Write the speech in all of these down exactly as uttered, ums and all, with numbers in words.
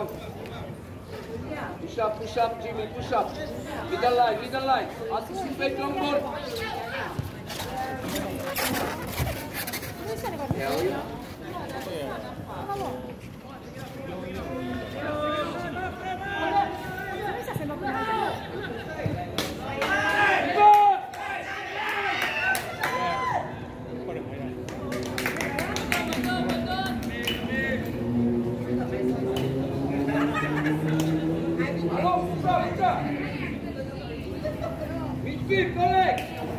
go. Push up, push up, Jimmy, push up. Middle line, middle line. Anticipate long ball. Hell Midfield, collect!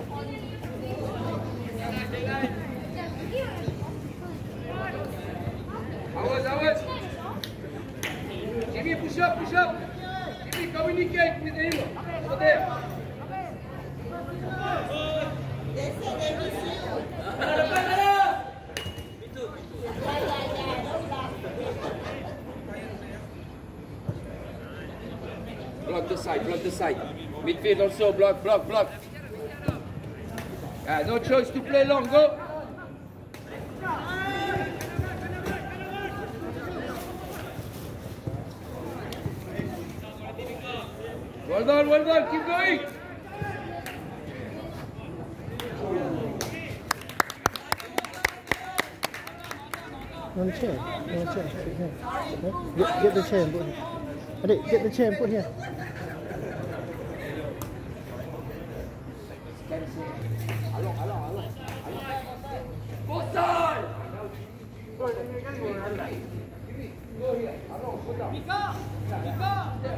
Awas, awas! Jimmy, push up, push up! Jimmy, communicate with him! Over there! Block the side, block the side. Midfield also, block, block, block. Yeah, no choice to play long, go. Well done, well done, keep going. One chair, one chair, sit here. Get, get the chair and put here. Adik, get the chair and put here. Along, along, along. Both sides! Go here, along, go down. Mika! Mika!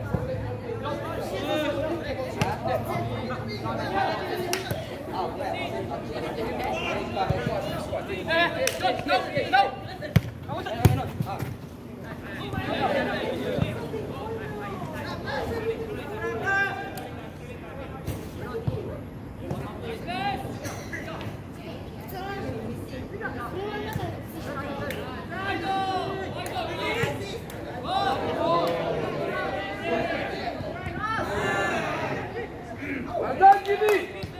Well done, Jimmy!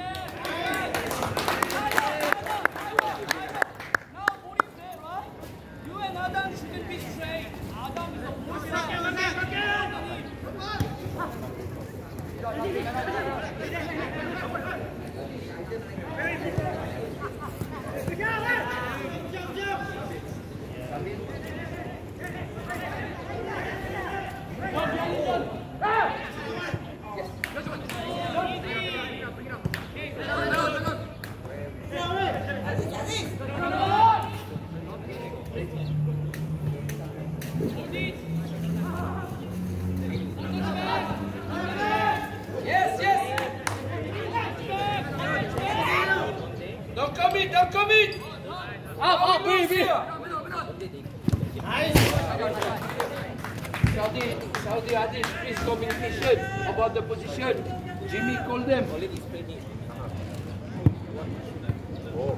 Don't come in! Up, up, breathe, breathe! Nice! Saudi, Saudi Hadith, please communication about the position. Jimmy, call them. Oh.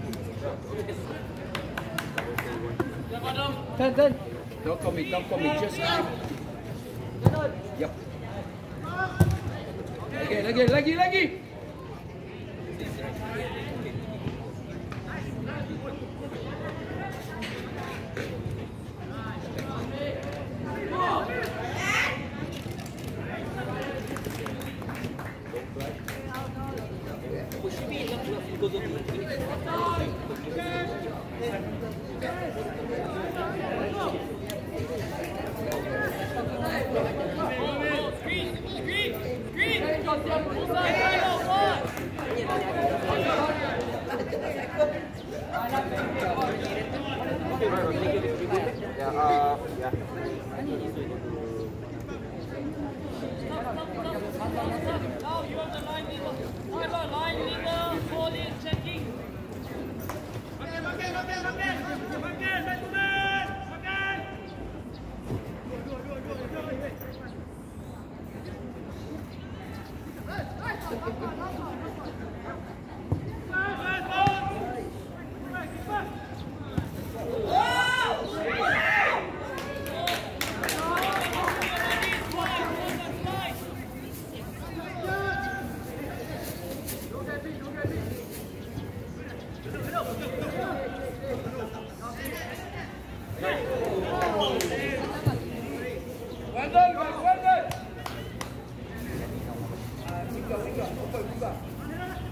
Turn, turn. Don't come in, don't come in, just keep. Yep. Lagi, lagi, lagi, lagi! Yeah, uh, yeah. Now you are the line leader. You are line leader for the checking.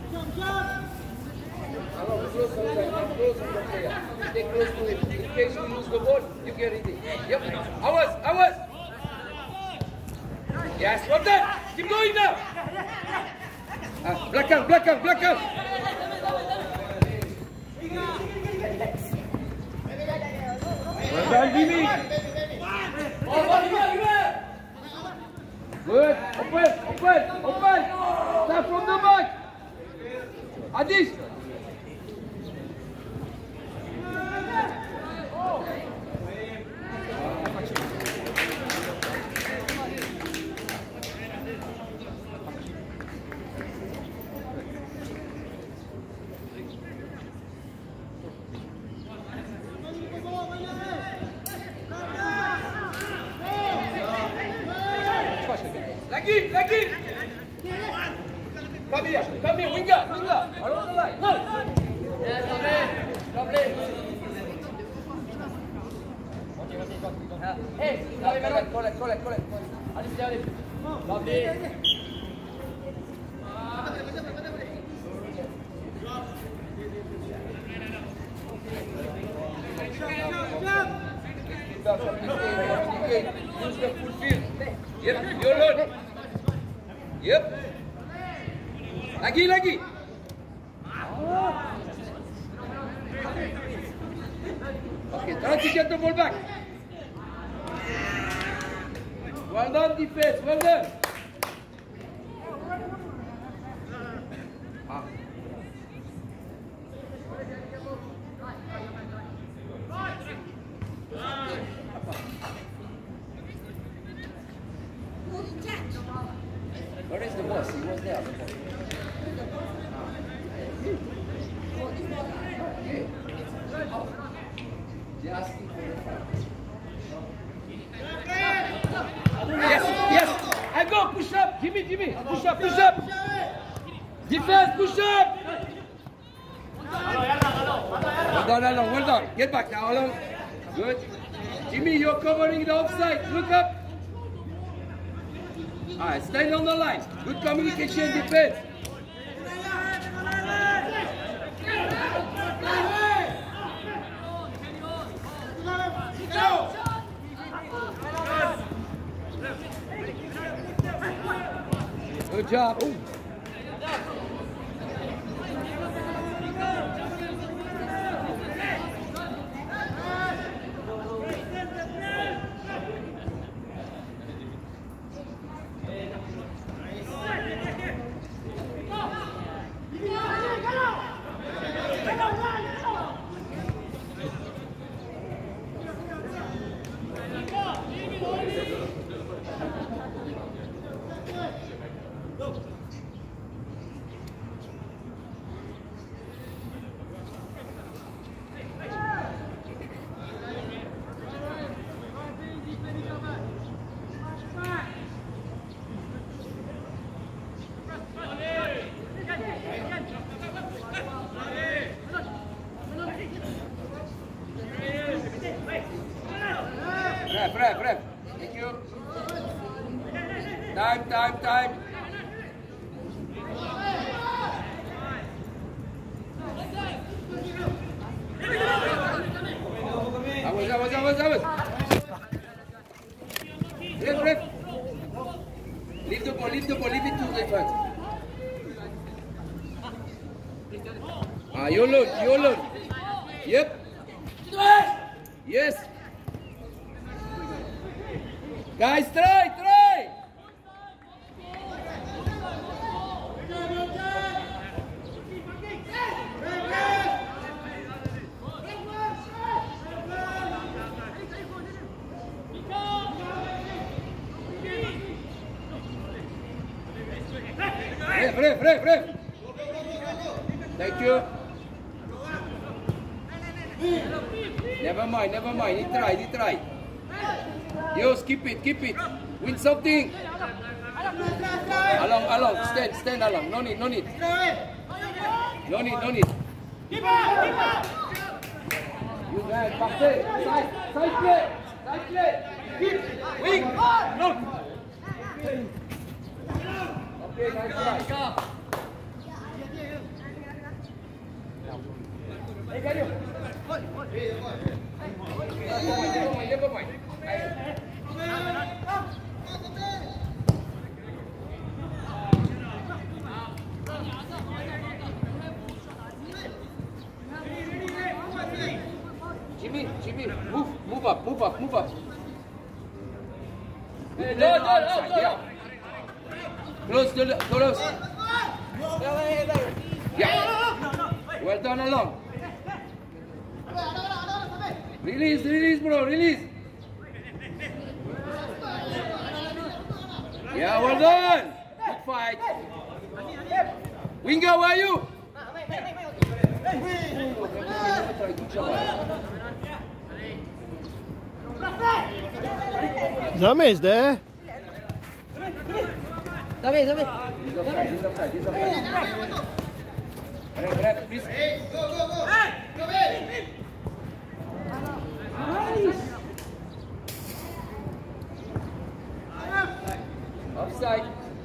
Along, close outside, not close on the player. Stay close to him. In case we lose the ball, you get it. Yep. Ours, ours. Yes, well done. Keep going now. Ah, belakang, belakang, belakang. Well done, Jimmy. Oh, oh, you are, you are. Good. Open, open, open. Start from the back. Adish. Lagi, lagi. Come here, come here, winger, winger. Along the line. No. Yes, lovely, lovely. Hey, collect, collect, collect, collect. Alif, Alif. Lovely. Use the full field. Yep, your load. Yep. Lagi, lagi. Okay, try to get the ball back. Well done, defense. Well done. Ah. Where is the boss? He was there. Okay. Just yes, yes. I go. Push up. Give me, give me. Push up, push up. Defense, push up. Well done, Alon. Well done. Get back now, Alon. Good. Jimmy, you're covering the offside. Look up. Alright, stand on the line. Good communication, defense. Good job. Ooh. Ref, ref, ref. Thank you. Time, time, time. Awas, awas, awas, awas. Ref, ref. Leave the ball, leave the ball, leave it to the front. Ah, your load, your load. Yep. Yes. Guys, try, try. Ref, ref, ref, ref. Thank you. Never mind, never mind. He tried, he tried. Yos, keep it, keep it. Win something. Along, along. Stand, stand along. No need, no need. No need, no need. You guys, back there. Side, side play. Side play. Keep. Wing. Look. Okay, nice try. Jimmy, Jimmy, move, move up, move up, move up. Hey, no, no, no, no. Close, close, close. Yeah. Well done, along. Release, release, bro, release. Yeah, well done. Good fight. Winger, where are you? Zami is there. Zami, Zami. He's offside, he's offside, he's offside. Grab, grab, please. Offside.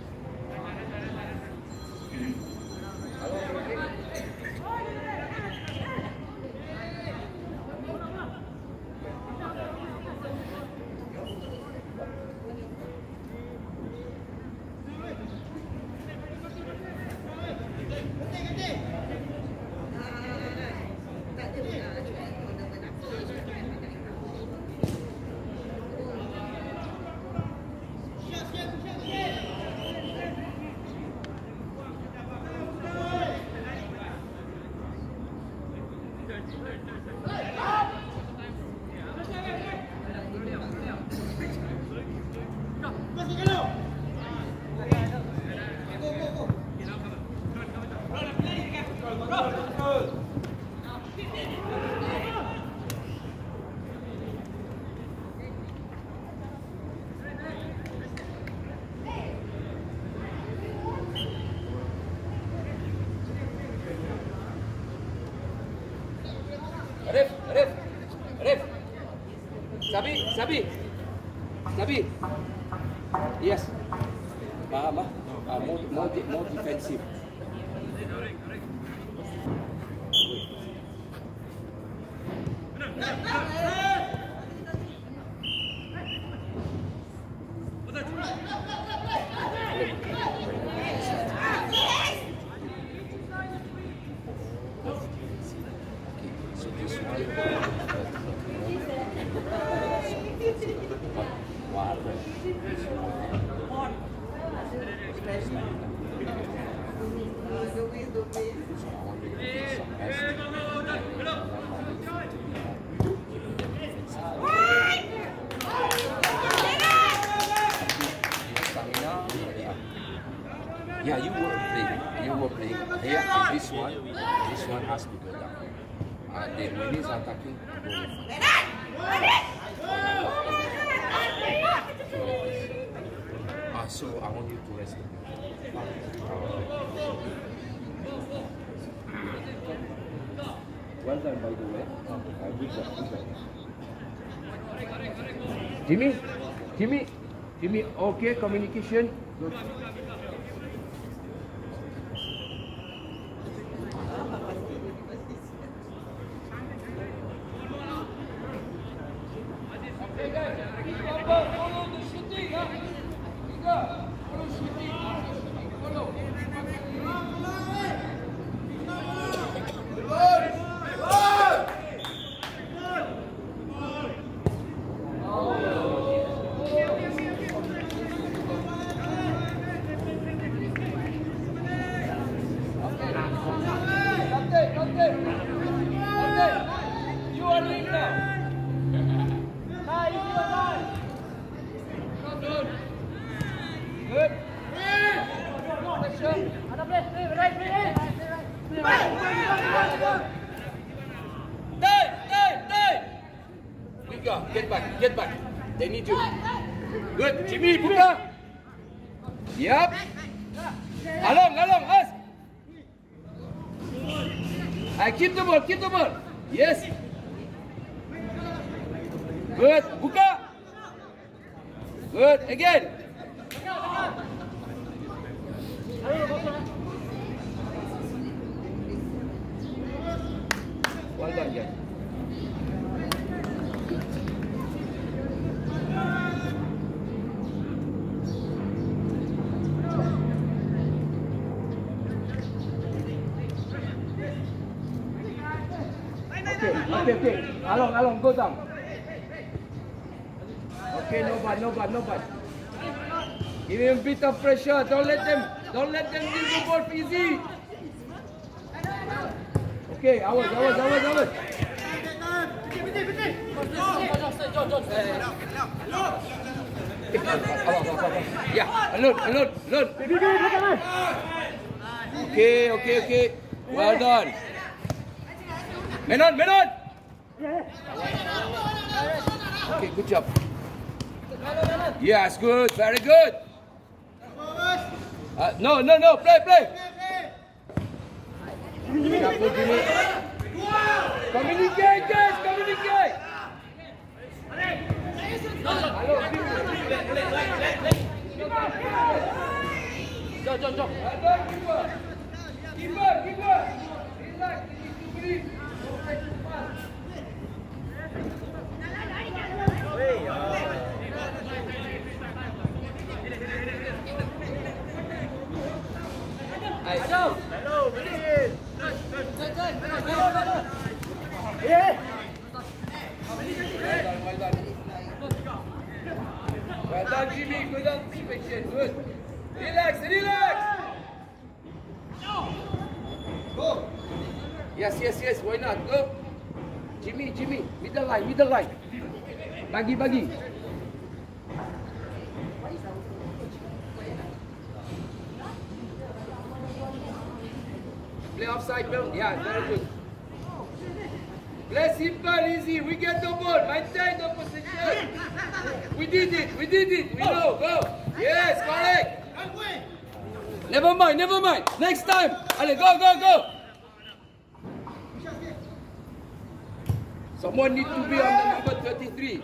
Arif, Arif, Arif. Sabi, Sabi, Sabi. Yes. Faham ah? Ah, more, more, more defensive. Yeah, you were playing. You were playing. Here, this one, this one has to go down. And then when he's attacking, go in. Ah, so I want you to rest. Well done, by the way. Uh, good job, good job. Jimmy, Jimmy, Jimmy. Okay, communication. Good. Get back, get back. They need you. Good, Jimmy, Buka. Yep. Along, along, us. I keep the ball, keep the ball. Yes. Good, Buka. Good, again. Well okay, okay, okay. Along, along, go down. Okay, no bad, no bad, no bad. Give him a bit of pressure. Don't let them, don't let them win the ball easy. Okay, ours, ours, ours, ours. Yeah, alone, alone, alone. Okay, okay, okay. Well done. Menon, Menon. Okay, good job. Yes, good, very good. Uh, no, no, no, play, play. Communicate, guys, communicate. Jom, jom, jom. Keeper, keeper. Relax, you need to breathe. Hello, Billy. Yeah. Well done, well done. Well done, Jimmy. Good anticipation. Good. Relax, relax. Go. Yes, yes, yes. Why not? Go. Jimmy, Jimmy. Middle line, middle line. Bagi, bagi. Play offside, bro. Yeah, very good. Play simple, easy. We get the ball. Maintain the position. We did it. We did it. We know. Go. Yes, correct. Never mind. Never mind. Next time. Allez, go, go, go. Someone need to be on the number thirty-three.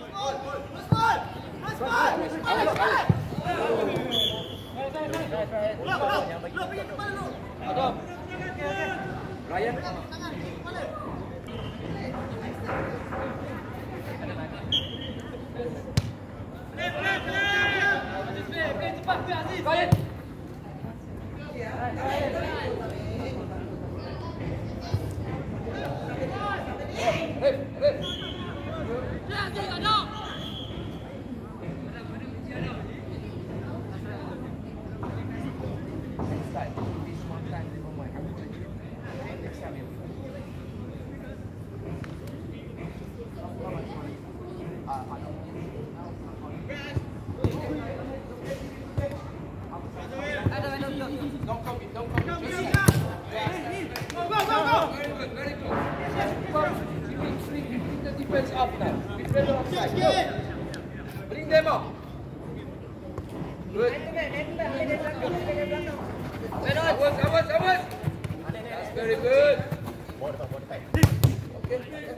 Ryan. Ryan. Hey, hey. Don't copy, don't copy. Go, go, go, go! Very good, very good. Bring the defense up now. Defend the offside. Go. Bring them up. Good. Awas, awas, awas. That's very good. Okay.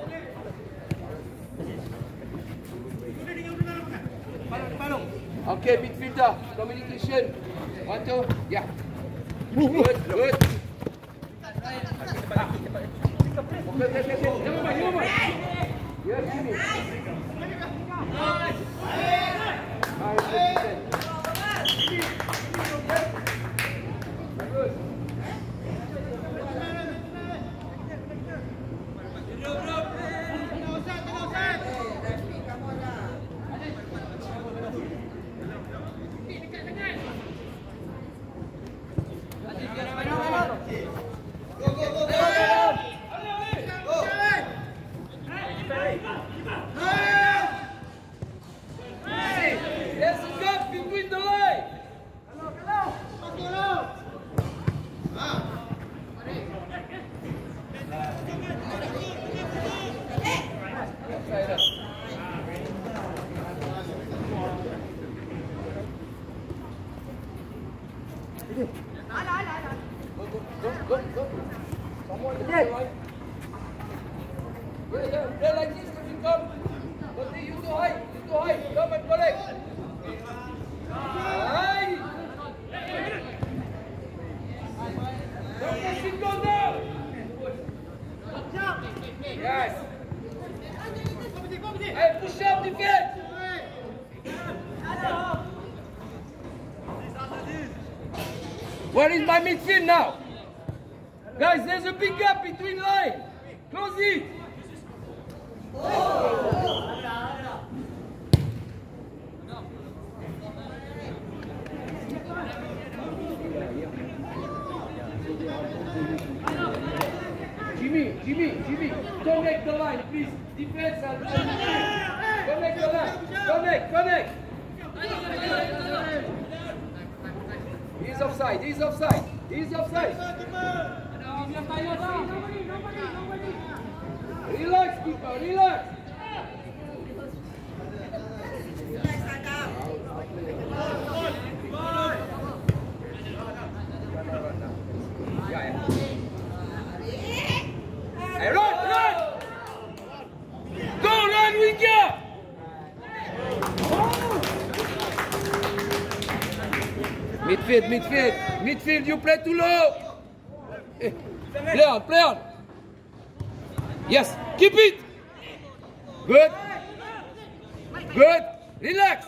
Okay, midfielder. Communication. One, two. Yeah. Good, good. Okay, okay, okay. Never mind, never mind. Yes, Jimmy. Good. There's a gap between the line. Go, go, go. Someone to the right. Yeah, yeah. Play like this when you come. Don't think you too high. You too high. Come and collect. High. Don't push it, go down. Yes. Hey, push up defense. Where is my midfield now? Guys, there's a big gap between line. Close it. Jimmy, Jimmy, Jimmy, connect the line, please. Defense and connect the line. Connect, connect. He's offside, he's offside, he's offside. Relax, keeper, relax. Hey, run, run! Go, run, winger! Midfield, midfield, midfield, you play too low! Hey, play on, play on! Yes, keep it! Good! Good! Relax!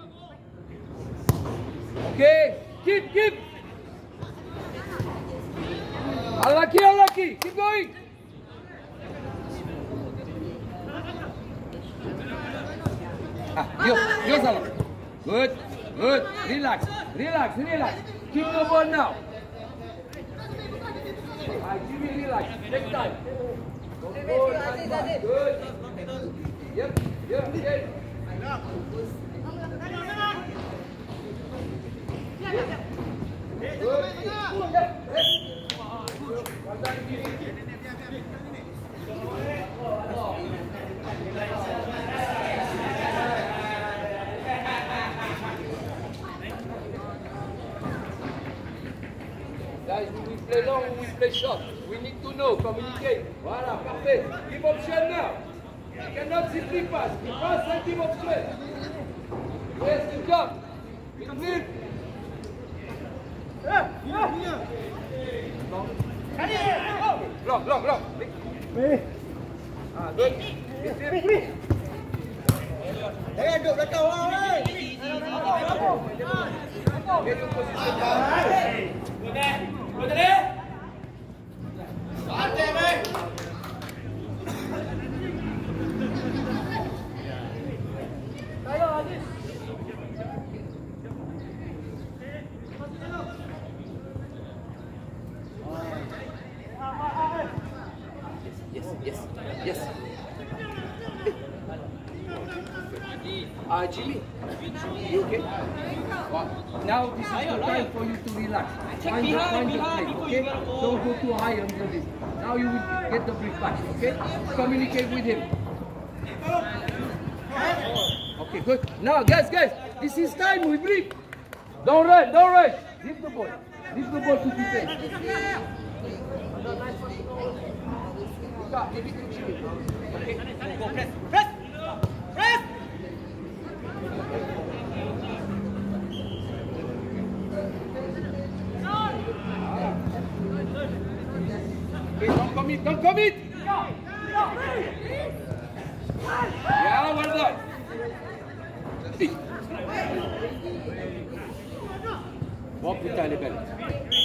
Okay, keep, keep! Unlucky, unlucky! Keep going! Ah, yo, yo, Salah. Good, good. Relax, relax, relax. Keep the ball now. Ah, Jimmy, relax. Take time. Control, good. Yep, yep, okay. Good. Well done, Jimmy. Guys, we will play long, we will play short. We need to know, communicate. Voilà, parfait. Give option now. You cannot simply pass. You pass and give option. Yes, you come. Midfield. Long, long, long. Ah, good. Midfield. Eh, duduk belakang orang oi. Get to position now. Go there. Yes, yes, yes. Ah, uh, Jimmy, you okay? Well, now this is the time for you to relax. Find the, find the place, okay? Don't go too high on this. Now you will get the brick back, okay? Communicate with him. Okay, good. Now, guys, guys, this is time we breathe. Don't run, don't run. Leave the ball. Leave the ball to defense. Give it to Jimmy. Okay, go, press, press, press. Okay, don't commit, don't commit! Yeah, well done! Bon putain, elle est belle.